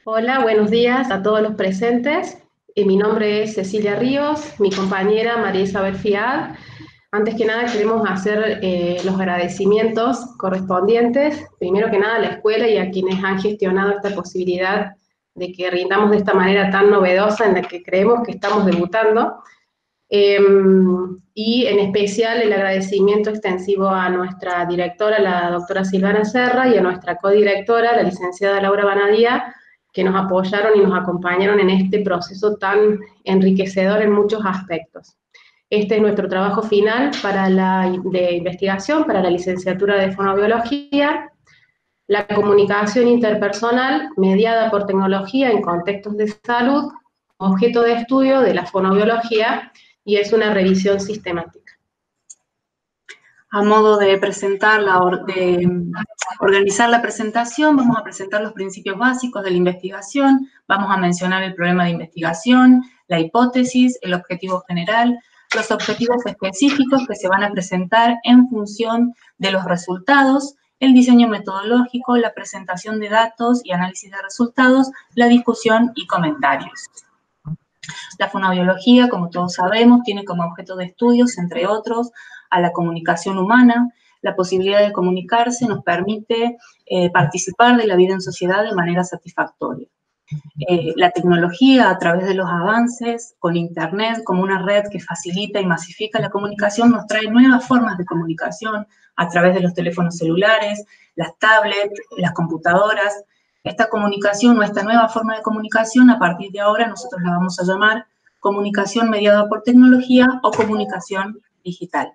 Hola, buenos días a todos los presentes. Mi nombre es Cecilia Ríos, mi compañera María Isabel Fiad. Antes que nada queremos hacer los agradecimientos correspondientes, primero que nada a la escuela y a quienes han gestionado esta posibilidad de que rindamos de esta manera tan novedosa en la que creemos que estamos debutando. Y en especial el agradecimiento extensivo a nuestra directora, la doctora Silvana Serra, y a nuestra codirectora, la licenciada Laura Banadía, que nos apoyaron y nos acompañaron en este proceso tan enriquecedor en muchos aspectos. Este es nuestro trabajo final de investigación para la licenciatura de fonobiología, la comunicación interpersonal mediada por tecnología en contextos de salud, objeto de estudio de la fonobiología, y es una revisión sistemática. A modo de organizar la presentación, vamos a presentar los principios básicos de la investigación, vamos a mencionar el problema de investigación, la hipótesis, el objetivo general, los objetivos específicos que se van a presentar en función de los resultados, el diseño metodológico, la presentación de datos y análisis de resultados, la discusión y comentarios. La fonoaudiología, como todos sabemos, tiene como objeto de estudios, entre otros, a la comunicación humana. La posibilidad de comunicarse nos permite participar de la vida en sociedad de manera satisfactoria. La tecnología, a través de los avances, con Internet como una red que facilita y masifica la comunicación, nos trae nuevas formas de comunicación a través de los teléfonos celulares, las tablets, las computadoras. Esta comunicación o esta nueva forma de comunicación, a partir de ahora nosotros la vamos a llamar comunicación mediada por tecnología o comunicación digital.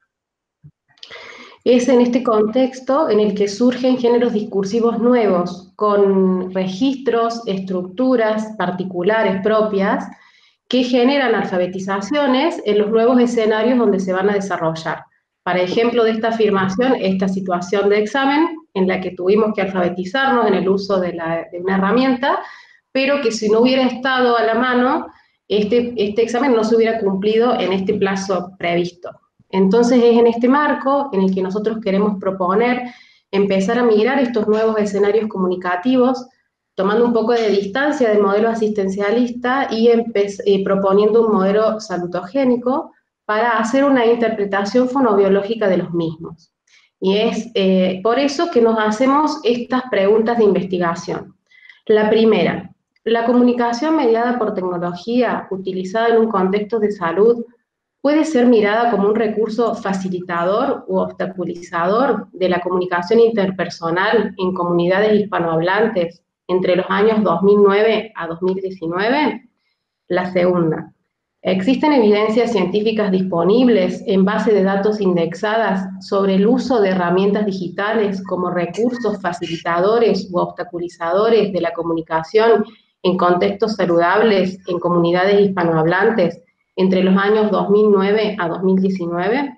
Es en este contexto en el que surgen géneros discursivos nuevos, con registros, estructuras particulares propias, que generan alfabetizaciones en los nuevos escenarios donde se van a desarrollar. Para ejemplo de esta afirmación, esta situación de examen, en la que tuvimos que alfabetizarnos en el uso de una herramienta, pero que si no hubiera estado a la mano, este examen no se hubiera cumplido en este plazo previsto. Entonces es en este marco en el que nosotros queremos proponer empezar a migrar estos nuevos escenarios comunicativos, tomando un poco de distancia del modelo asistencialista y proponiendo un modelo salutogénico para hacer una interpretación fonobiológica de los mismos. Y es por eso que nos hacemos estas preguntas de investigación. La primera, ¿la comunicación mediada por tecnología utilizada en un contexto de salud puede ser mirada como un recurso facilitador u obstaculizador de la comunicación interpersonal en comunidades hispanohablantes entre los años 2009 a 2019? La segunda, ¿existen evidencias científicas disponibles en base de datos indexadas sobre el uso de herramientas digitales como recursos facilitadores u obstaculizadores de la comunicación en contextos saludables en comunidades hispanohablantes entre los años 2009 a 2019?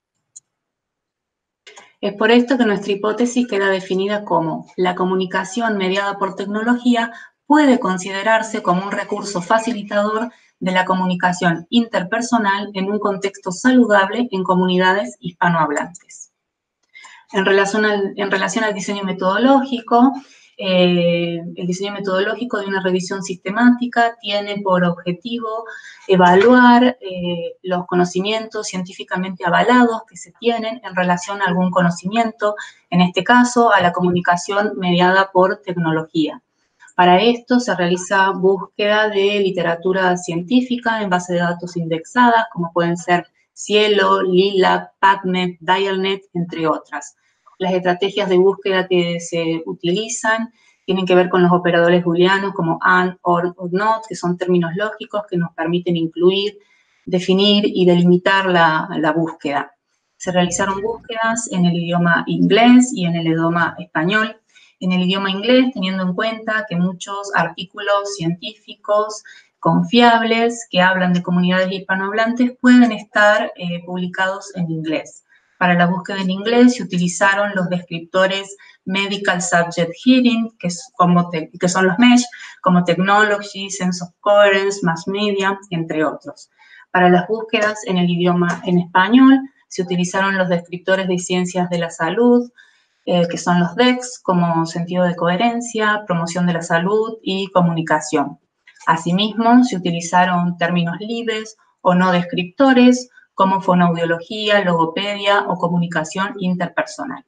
Es por esto que nuestra hipótesis queda definida como la comunicación mediada por tecnología puede considerarse como un recurso facilitador de la comunicación interpersonal en un contexto saludable en comunidades hispanohablantes. En relación al diseño metodológico, el diseño metodológico de una revisión sistemática tiene por objetivo evaluar los conocimientos científicamente avalados que se tienen en relación a algún conocimiento, en este caso a la comunicación mediada por tecnología. Para esto se realiza búsqueda de literatura científica en base de datos indexadas, como pueden ser Cielo, Lila, PubMed, Dialnet, entre otras. Las estrategias de búsqueda que se utilizan tienen que ver con los operadores booleanos como AND, OR o NOT, que son términos lógicos que nos permiten incluir, definir y delimitar la búsqueda. Se realizaron búsquedas en el idioma inglés y en el idioma español. En el idioma inglés, teniendo en cuenta que muchos artículos científicos confiables que hablan de comunidades hispanohablantes pueden estar publicados en inglés. Para la búsqueda en inglés se utilizaron los descriptores Medical Subject Hearing, que son los MESH, como Technology, Sense of Coherence, Mass Media, entre otros. Para las búsquedas en el idioma en español se utilizaron los descriptores de ciencias de la salud, que son los DECs, como sentido de coherencia, promoción de la salud y comunicación. Asimismo, se utilizaron términos libres o no descriptores, como fonoaudiología, logopedia o comunicación interpersonal.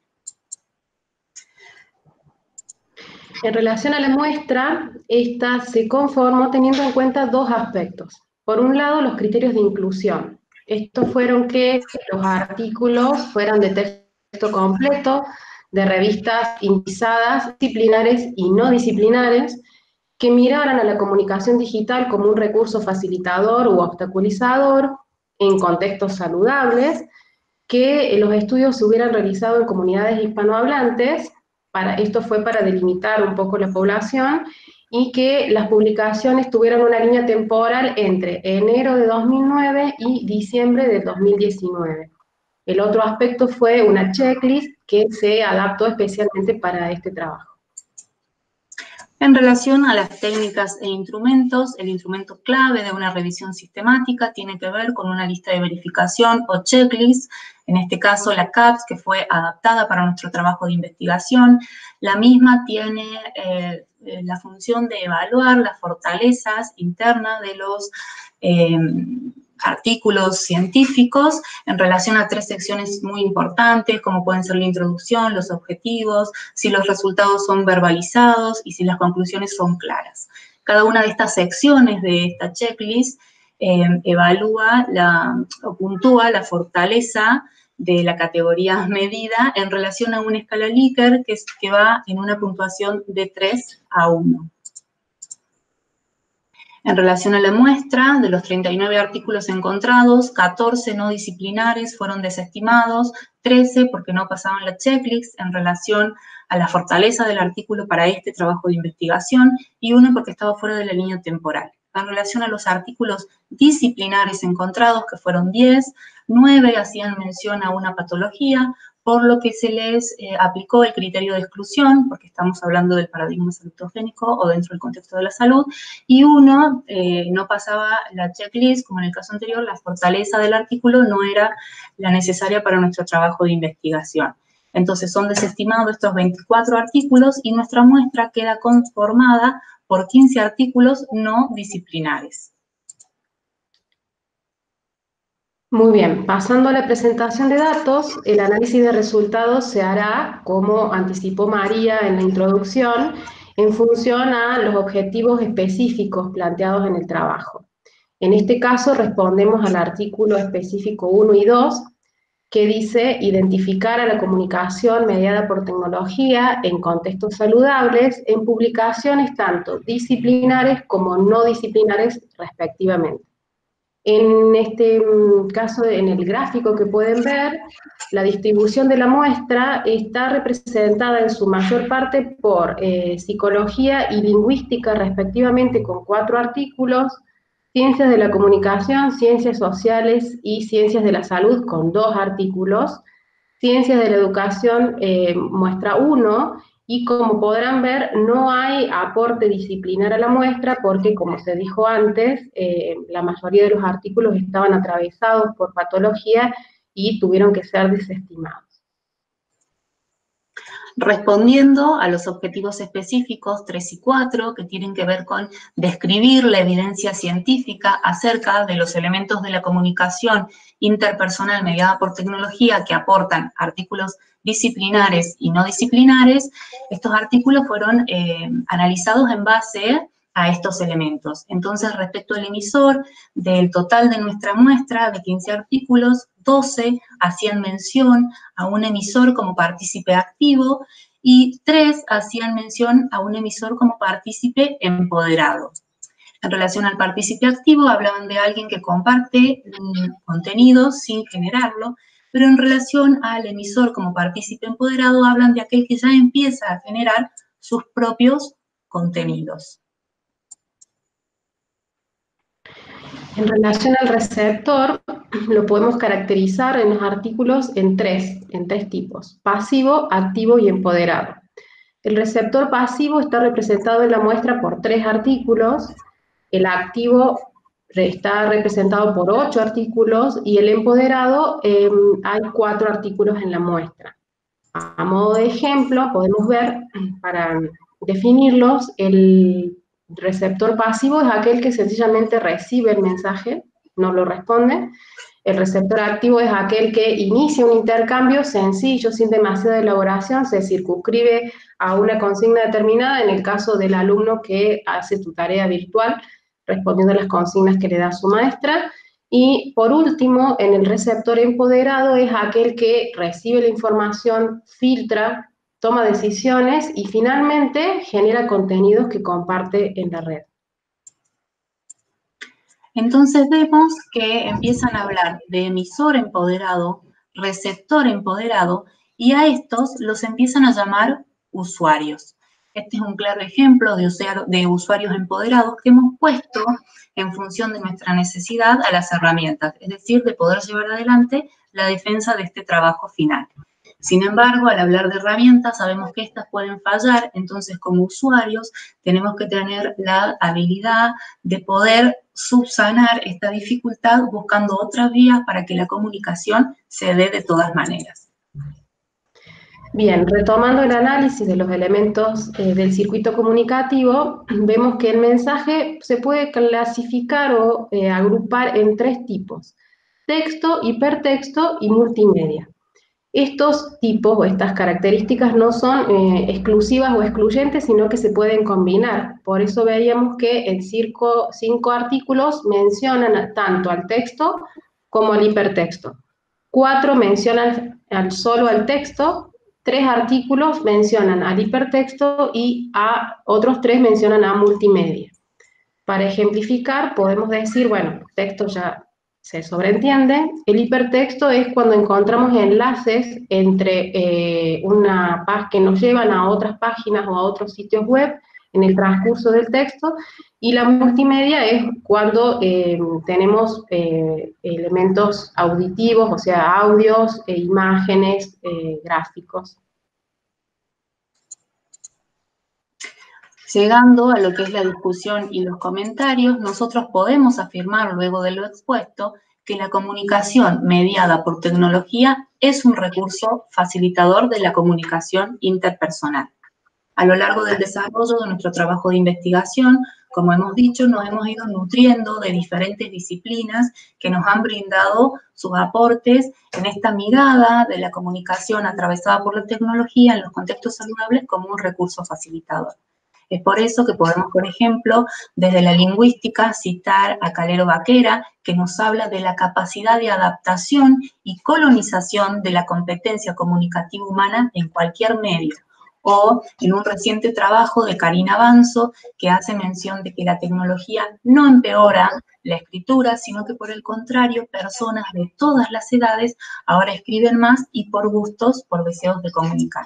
En relación a la muestra, esta se conformó teniendo en cuenta dos aspectos. Por un lado, los criterios de inclusión. Estos fueron que los artículos fueran de texto completo, de revistas indizadas, disciplinares y no disciplinares, que miraran a la comunicación digital como un recurso facilitador u obstaculizador en contextos saludables, que los estudios se hubieran realizado en comunidades hispanohablantes. Esto fue para delimitar un poco la población, y que las publicaciones tuvieran una línea temporal entre enero de 2009 y diciembre de 2019. El otro aspecto fue una checklist que se adaptó especialmente para este trabajo. En relación a las técnicas e instrumentos, el instrumento clave de una revisión sistemática tiene que ver con una lista de verificación o checklist, en este caso la CAPS, que fue adaptada para nuestro trabajo de investigación. La misma tiene la función de evaluar las fortalezas internas de los artículos científicos en relación a tres secciones muy importantes, como pueden ser la introducción, los objetivos, si los resultados son verbalizados y si las conclusiones son claras. Cada una de estas secciones de esta checklist evalúa o puntúa la fortaleza de la categoría medida en relación a una escala Likert que va en una puntuación de 3 a 1. En relación a la muestra, de los 39 artículos encontrados, 14 no disciplinares fueron desestimados, 13 porque no pasaban la checklist en relación a la fortaleza del artículo para este trabajo de investigación, y 1 porque estaba fuera de la línea temporal. En relación a los artículos disciplinares encontrados, que fueron 10, 9 hacían mención a una patología, por lo que se les aplicó el criterio de exclusión, porque estamos hablando del paradigma salutogénico o dentro del contexto de la salud, y 1 no pasaba la checklist, como en el caso anterior, la fortaleza del artículo no era la necesaria para nuestro trabajo de investigación. Entonces son desestimados estos 24 artículos y nuestra muestra queda conformada por 15 artículos no disciplinares. Muy bien, pasando a la presentación de datos, el análisis de resultados se hará, como anticipó María en la introducción, en función a los objetivos específicos planteados en el trabajo. En este caso respondemos al artículo específico 1 y 2, que dice identificar a la comunicación mediada por tecnología en contextos saludables en publicaciones tanto disciplinares como no disciplinares respectivamente. En este caso, en el gráfico que pueden ver, la distribución de la muestra está representada en su mayor parte por psicología y lingüística respectivamente, con 4 artículos, ciencias de la comunicación, ciencias sociales y ciencias de la salud con 2 artículos, ciencias de la educación muestra 1, y como podrán ver, no hay aporte disciplinar a la muestra porque, como se dijo antes, la mayoría de los artículos estaban atravesados por patología y tuvieron que ser desestimados. Respondiendo a los objetivos específicos 3 y 4, que tienen que ver con describir la evidencia científica acerca de los elementos de la comunicación interpersonal mediada por tecnología que aportan artículos disciplinares y no disciplinares, estos artículos fueron analizados en base a estos elementos. Entonces, respecto al emisor, del total de nuestra muestra de 15 artículos, 12 hacían mención a un emisor como partícipe activo y 3 hacían mención a un emisor como partícipe empoderado. En relación al partícipe activo, hablaban de alguien que comparte contenido sin generarlo, pero en relación al emisor como partícipe empoderado, hablan de aquel que ya empieza a generar sus propios contenidos. En relación al receptor, lo podemos caracterizar en los artículos en tres tipos: pasivo, activo y empoderado. El receptor pasivo está representado en la muestra por 3 artículos, el activo está representado por 8 artículos y el empoderado hay 4 artículos en la muestra. A modo de ejemplo, podemos ver, para definirlos, el receptor pasivo es aquel que sencillamente recibe el mensaje, no lo responde. El receptor activo es aquel que inicia un intercambio sencillo, sin demasiada elaboración, se circunscribe a una consigna determinada, en el caso del alumno que hace su tarea virtual, respondiendo a las consignas que le da su maestra. Y por último, en el receptor empoderado es aquel que recibe la información, filtra, toma decisiones y finalmente genera contenidos que comparte en la red. Entonces vemos que empiezan a hablar de emisor empoderado, receptor empoderado, y a estos los empiezan a llamar usuarios. Este es un claro ejemplo de usuarios empoderados que hemos puesto en función de nuestra necesidad a las herramientas, es decir, de poder llevar adelante la defensa de este trabajo final. Sin embargo, al hablar de herramientas, sabemos que estas pueden fallar, entonces como usuarios tenemos que tener la habilidad de poder subsanar esta dificultad buscando otras vías para que la comunicación se dé de todas maneras. Bien, retomando el análisis de los elementos del circuito comunicativo, vemos que el mensaje se puede clasificar o agrupar en 3 tipos: texto, hipertexto y multimedia. Estos tipos o estas características no son exclusivas o excluyentes, sino que se pueden combinar. Por eso veíamos que en 5 artículos mencionan tanto al texto como al hipertexto. 4 mencionan solo al texto, 3 artículos mencionan al hipertexto y otros 3 mencionan a multimedia. Para ejemplificar, podemos decir, bueno, texto ya se sobreentiende. El hipertexto es cuando encontramos enlaces entre que nos llevan a otras páginas o a otros sitios web en el transcurso del texto, y la multimedia es cuando tenemos elementos auditivos, o sea, audios, imágenes, gráficos. Llegando a lo que es la discusión y los comentarios, nosotros podemos afirmar, luego de lo expuesto, que la comunicación mediada por tecnología es un recurso facilitador de la comunicación interpersonal. A lo largo del desarrollo de nuestro trabajo de investigación, como hemos dicho, nos hemos ido nutriendo de diferentes disciplinas que nos han brindado sus aportes en esta mirada de la comunicación atravesada por la tecnología en los contextos saludables como un recurso facilitador. Es por eso que podemos, por ejemplo, desde la lingüística citar a Calero Baquera, que nos habla de la capacidad de adaptación y colonización de la competencia comunicativa humana en cualquier medio. O en un reciente trabajo de Karina Banzo, que hace mención de que la tecnología no empeora la escritura, sino que por el contrario, personas de todas las edades ahora escriben más y por gustos, por deseos de comunicar.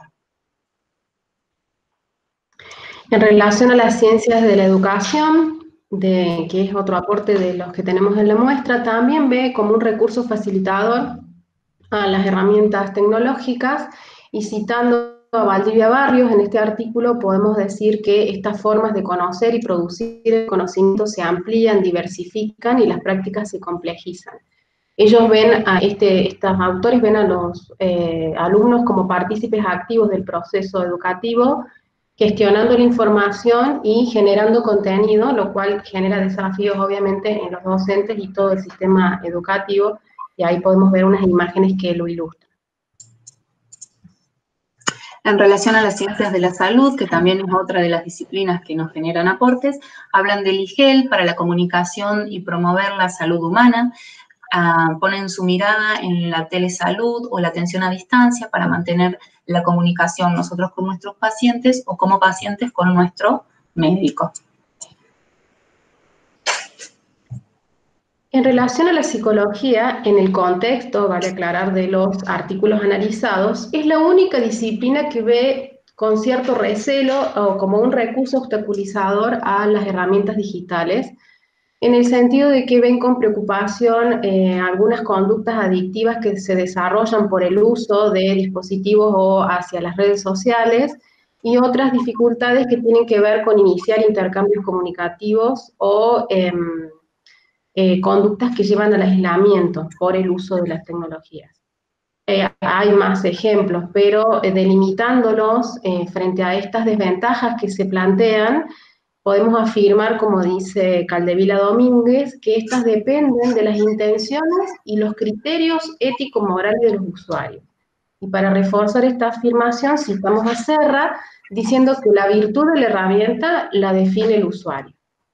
En relación a las ciencias de la educación, que es otro aporte de los que tenemos en la muestra, también ve como un recurso facilitador a las herramientas tecnológicas, y citando a Valdivia Barrios, en este artículo podemos decir que estas formas de conocer y producir el conocimiento se amplían, diversifican y las prácticas se complejizan. Ellos ven estos autores ven a los alumnos como partícipes activos del proceso educativo, gestionando la información y generando contenido, lo cual genera desafíos obviamente en los docentes y todo el sistema educativo, y ahí podemos ver unas imágenes que lo ilustran. En relación a las ciencias de la salud, que también es otra de las disciplinas que nos generan aportes, hablan del IGEL para la comunicación y promover la salud humana, ponen su mirada en la telesalud o la atención a distancia para mantener la comunicación nosotros con nuestros pacientes o como pacientes con nuestro médico. En relación a la psicología, en el contexto, vale aclarar, de los artículos analizados, es la única disciplina que ve con cierto recelo o como un recurso obstaculizador a las herramientas digitales, en el sentido de que ven con preocupación algunas conductas adictivas que se desarrollan por el uso de dispositivos o hacia las redes sociales, y otras dificultades que tienen que ver con iniciar intercambios comunicativos o conductas que llevan al aislamiento por el uso de las tecnologías. Hay más ejemplos, pero delimitándolos frente a estas desventajas que se plantean, podemos afirmar, como dice Caldevila Domínguez, que estas dependen de las intenciones y los criterios ético-morales de los usuarios. Y para reforzar esta afirmación, citamos a Serra diciendo que la virtud de la herramienta la define el usuario.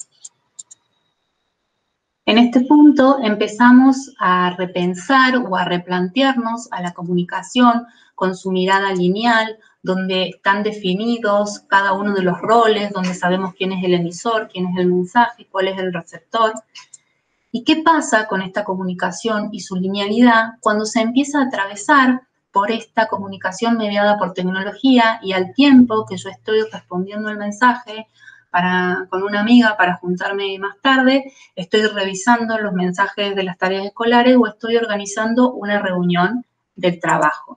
En este punto empezamos a repensar o a replantearnos a la comunicación con su mirada lineal, donde están definidos cada uno de los roles, donde sabemos quién es el emisor, quién es el mensaje, cuál es el receptor. ¿Y qué pasa con esta comunicación y su linealidad cuando se empieza a atravesar por esta comunicación mediada por tecnología y al tiempo que yo estoy respondiendo el mensaje con una amiga para juntarme más tarde, estoy revisando los mensajes de las tareas escolares o estoy organizando una reunión del trabajo?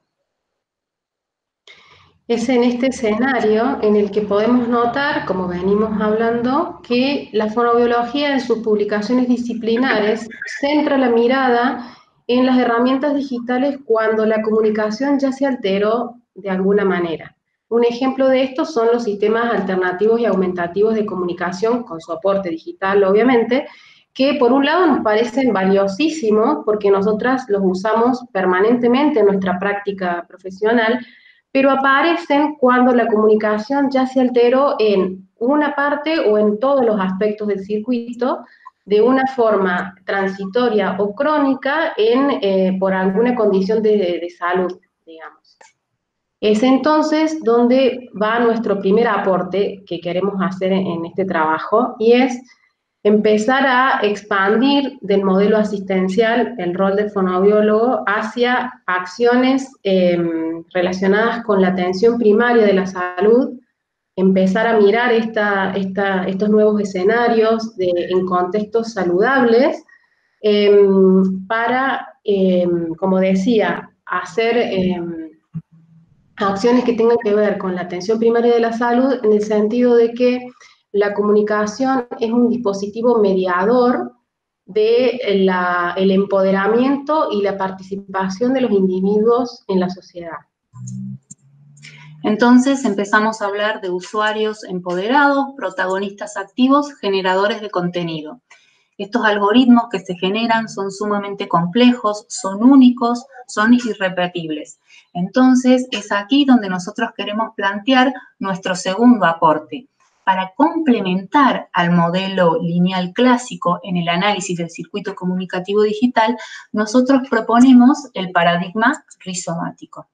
Es en este escenario en el que podemos notar, como venimos hablando, que la fonobiología en sus publicaciones disciplinares centra la mirada en las herramientas digitales cuando la comunicación ya se alteró de alguna manera. Un ejemplo de esto son los sistemas alternativos y aumentativos de comunicación con soporte digital, obviamente, que por un lado nos parecen valiosísimos porque nosotras los usamos permanentemente en nuestra práctica profesional, pero aparecen cuando la comunicación ya se alteró en una parte o en todos los aspectos del circuito de una forma transitoria o crónica por alguna condición de salud, digamos. Es entonces donde va nuestro primer aporte que queremos hacer en este trabajo, y es empezar a expandir del modelo asistencial el rol del fonoaudiólogo hacia acciones relacionadas con la atención primaria de la salud, empezar a mirar estos nuevos escenarios en contextos saludables para, como decía, hacer acciones que tengan que ver con la atención primaria de la salud, en el sentido de que la comunicación es un dispositivo mediador del empoderamiento y la participación de los individuos en la sociedad. Entonces empezamos a hablar de usuarios empoderados, protagonistas activos, generadores de contenido. Estos algoritmos que se generan son sumamente complejos, son únicos, son irrepetibles. Entonces, es aquí donde nosotros queremos plantear nuestro segundo aporte. Para complementar al modelo lineal clásico en el análisis del circuito comunicativo digital, nosotros proponemos el paradigma rizomático.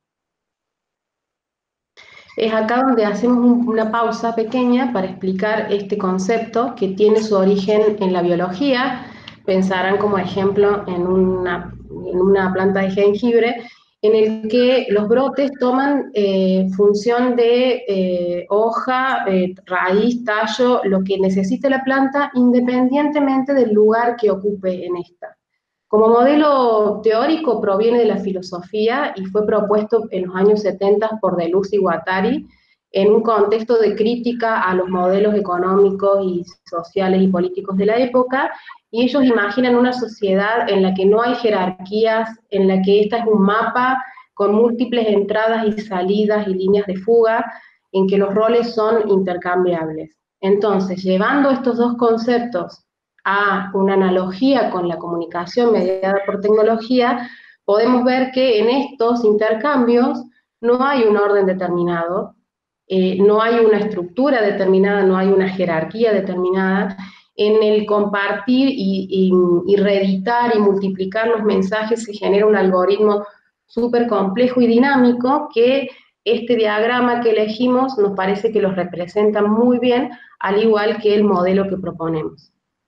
Es acá donde hacemos una pausa pequeña para explicar este concepto que tiene su origen en la biología. Pensarán como ejemplo en una planta de jengibre, en el que los brotes toman función de hoja, raíz, tallo, lo que necesite la planta, independientemente del lugar que ocupe en esta. Como modelo teórico proviene de la filosofía y fue propuesto en los años 70 por Deleuze y Guattari en un contexto de crítica a los modelos económicos y sociales y políticos de la época, y ellos imaginan una sociedad en la que no hay jerarquías, en la que esta es un mapa con múltiples entradas y salidas y líneas de fuga, en que los roles son intercambiables. Entonces, llevando estos dos conceptos a una analogía con la comunicación mediada por tecnología, podemos ver que en estos intercambios no hay un orden determinado, no hay una estructura determinada, no hay una jerarquía determinada. En el compartir y reeditar y multiplicar los mensajes se genera un algoritmo súper complejo y dinámico que este diagrama que elegimos nos parece que los representa muy bien, al igual que el modelo que proponemos.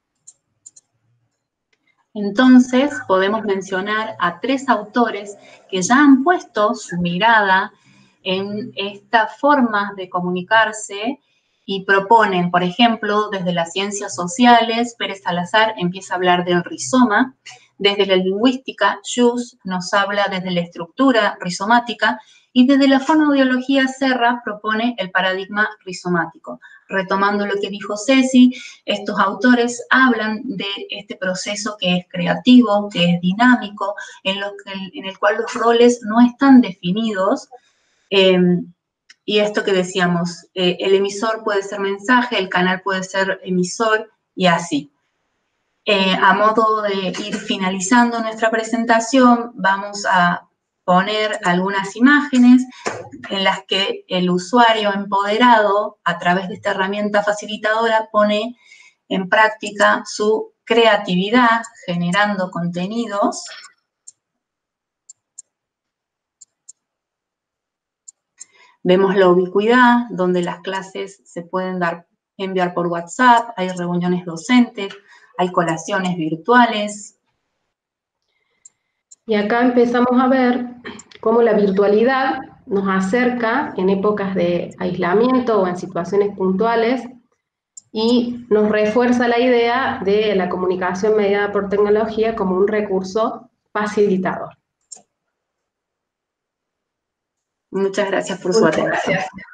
Entonces, podemos mencionar a 3 autores que ya han puesto su mirada en estas formas de comunicarse y proponen, por ejemplo, desde las ciencias sociales, Pérez Salazar empieza a hablar del rizoma, desde la lingüística, Jus nos habla desde la estructura rizomática, y desde la fonoaudiología, Serra propone el paradigma rizomático. retomando lo que dijo Ceci, estos autores hablan de este proceso que es creativo, que es dinámico, en el cual los roles no están definidos, y esto que decíamos, el emisor puede ser mensaje, el canal puede ser emisor, y así. A modo de ir finalizando nuestra presentación, vamos a poner algunas imágenes en las que el usuario empoderado, a través de esta herramienta facilitadora, pone en práctica su creatividad, generando contenidos. Vemos la ubicuidad, donde las clases se pueden enviar por WhatsApp, hay reuniones docentes, hay colaciones virtuales. Y acá empezamos a ver cómo la virtualidad nos acerca en épocas de aislamiento o en situaciones puntuales y nos refuerza la idea de la comunicación mediada por tecnología como un recurso facilitador. Muchas gracias por su atención. Gracias.